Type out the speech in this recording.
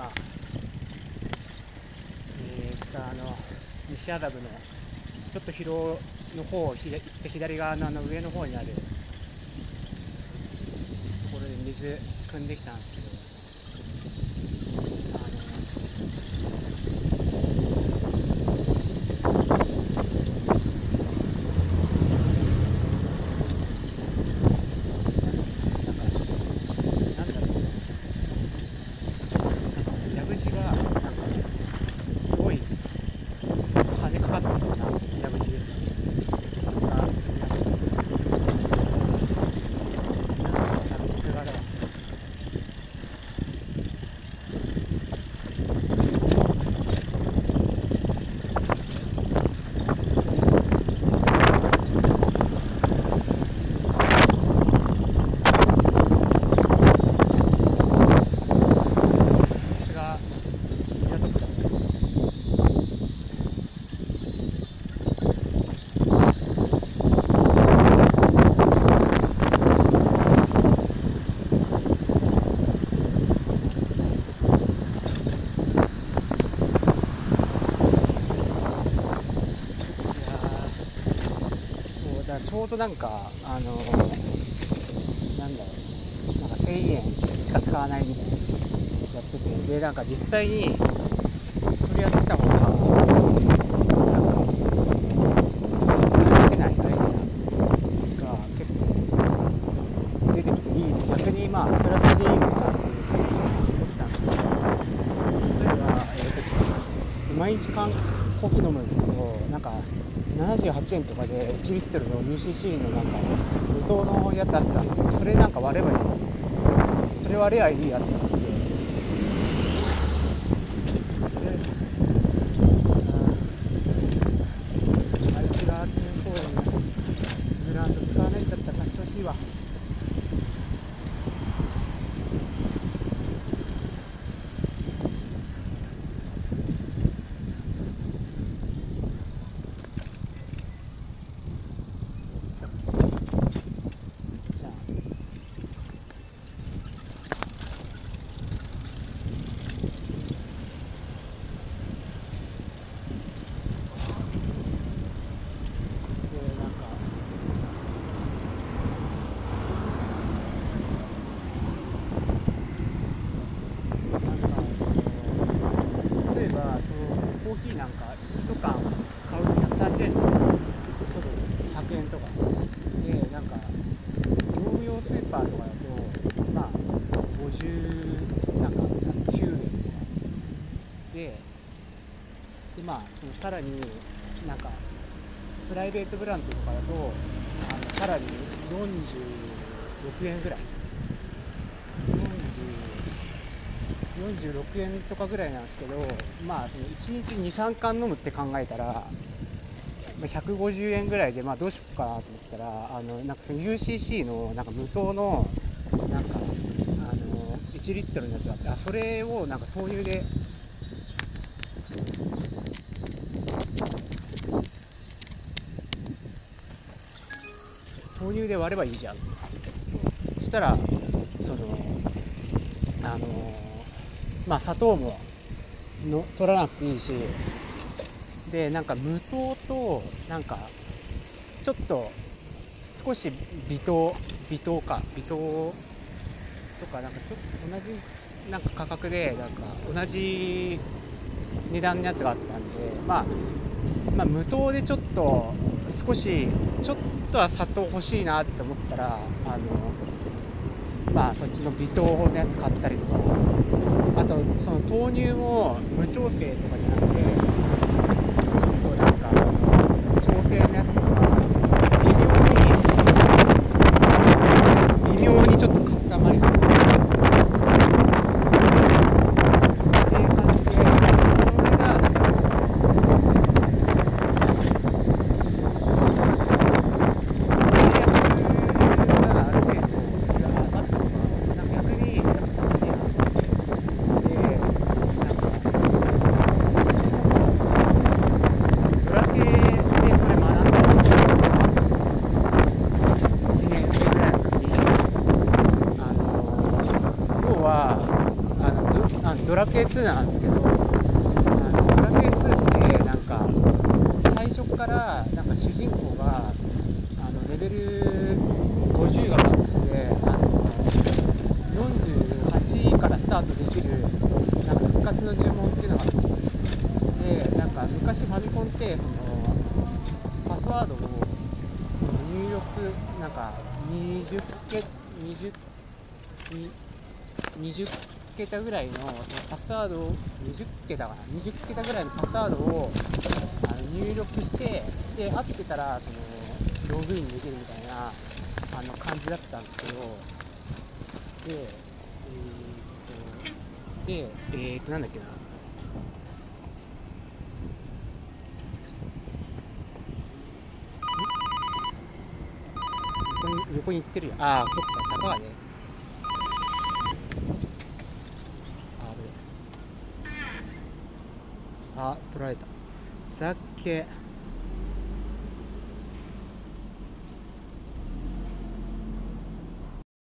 今、西麻布のちょっと広の方を行って左側の上の方にあるところで水汲んできたんですちょうどなんかなんだろう、なんか1000円しか使わないみたいなやってて、でなんか実際にそれやってた方がなんか出ないアイデアが結構出てきていい、逆にまあそれはそれでいいのかなっていうふうに思ったんですけど、例えば、毎日コーヒー飲むんですけど、なんか78円とかで1リットルの UCC のなんか無糖のやつあったんですけど、それなんか割ればいい、それ割ればいいやってなって、あいつが健康園のブランド使わないんだったら貸してほしいわ。例えばそのコーヒーなんか1缶買うと130円とか100円とかで、なんか業務用スーパーとかだとまあ50なんか9円とかで、まあそのさらになんかプライベートブランドとかだとさらに46円ぐらい、46円とかぐらいなんですけど、まあその1日 2,3 缶飲むって考えたら150円ぐらいで、まあどうしようかなと思ったら、なんかその UCC のなんか無糖のなんか1リットルのやつがあって、それをなんか豆乳で割ればいいじゃん。そしたらそのまあ砂糖も取らなくていいし、でなんか無糖となんかちょっと少し微糖とかなんかちょっと同じなんか価格でなんか同じ値段のやつがあったんで、まあ無糖でちょっとは砂糖欲しいなって思ったらまあそっちの微糖のやつ買ったりとか、あとその豆乳も無調整とかじゃなくてちょっとなんか調整のやつとか微妙にちょっとカスタマイズっていう感じで、それがラケー2なんですけど、ドラケー2ってなんか最初からなんか主人公がレベル50がマックスで48からスタートできるなんか復活の呪文っていうのがあるんですよ。でなんか昔ファミコンってそのパスワードをその入力なんか20桁ぐらいのパスワードを20桁かな20桁ぐらいのパスワードを入力してで合ってたらそのログインできるみたいな感じだったんですけどなんだっけな横に行ってるよ。そっか坂がね取られた。ざっけ。